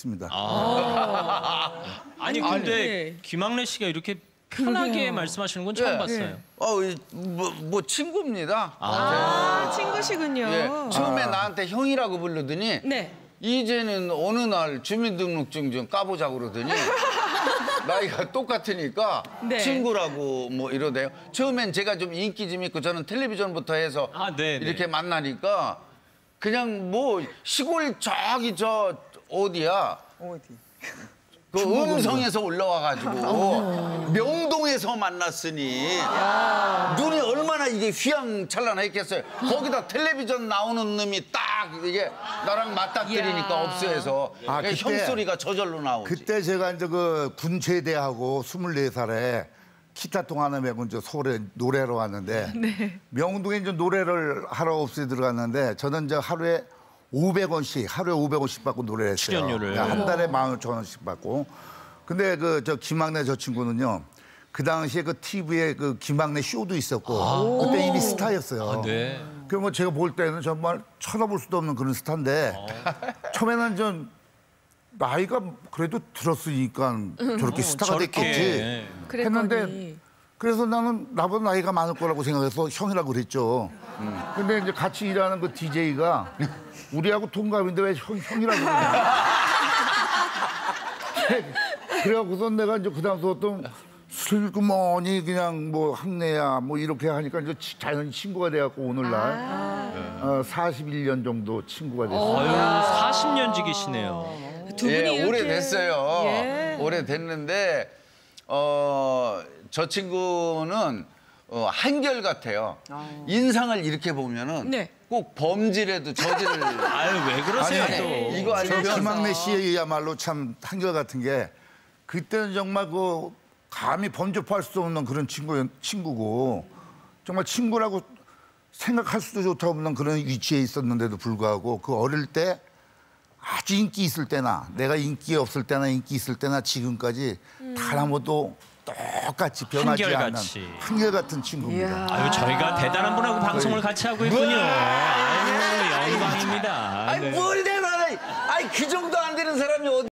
있습니다. 아니 근데 김학래 씨가 이렇게 편하게 말씀하시는 건 처음 봤어요. 뭐 친구입니다. 친구시군요. 예, 처음에 나한테 형이라고 부르더니 네. 이제는 어느 날 주민등록증 좀 까보자고 그러더니 나이가 똑같으니까 네. 친구라고 뭐 이러대요. 처음엔 제가 좀 인기 좀 있고 저는 텔레비전부터 해서 이렇게 만나니까 그냥 뭐 시골 저기 저 어디야? 그 음성에서 올라와가지고 명동에서 만났으니 눈이 얼마나 이게 휘황찬란했겠어요. 거기다 텔레비전 나오는 놈이 딱 이게 나랑 맞닥뜨리니까 업소에서 그때, 형소리가 저절로 나오지. 그때 제가 이제 그 군체대하고 24살에 기타통 하나 메고 이제 서울에 노래하러 왔는데 명동에 이제 노래를 하러 업소에 들어갔는데 저는 이제 하루에 500원씩 받고 노래를 했어요. 출연료를. 한 달에 15,000원씩 받고. 근데 그 저 김학래 저 친구는요. 그 당시에 그 TV에 그 김학래 쇼도 있었고 그때 이미 스타였어요. 그 뭐 제가 볼 때는 정말 쳐다볼 수도 없는 그런 스타인데 처음에는 좀 나이가 그래도 들었으니까 저렇게 스타가 됐겠지 했는데 그래서 나는 나보다 나이가 많을 거라고 생각해서 형이라고 그랬죠. 근데 이제 같이 일하는 그 DJ가 우리하고 동갑인데 왜 형이라고 그러냐. 그래갖고서 내가 이제 그다음부터 슬그머니 그냥 뭐 학내야 뭐 이렇게 하니까 이제 자연히 친구가 돼갖고 오늘날 41년 정도 친구가 됐어요. 40년 지기시네요. 두 분이 이렇게... 오래됐어요. 오래됐는데 저 친구는 한결같아요. 인상을 이렇게 보면은 꼭 범죄라도 저지를. 아유 왜 그러세요 또? 이거 아니면 저 김학래 씨야말로 참 한결같은 게 그때는 정말 그 감히 범접할 수 없는 그런 친구고 정말 친구라고 생각할 수도 좋다 없는 그런 위치에 있었는데도 불구하고 그 어릴 때 아주 인기 있을 때나 내가 인기 없을 때나 인기 있을 때나 지금까지 단 한 번도 똑같이 변하지 않는 한결같은 친구입니다. 아유 저희가 대단한 분하고 방송을 같이 하고 있군요. 아유 영광입니다. 아니 뭘 대단해. 아니 그 정도 안 되는 사람이 어디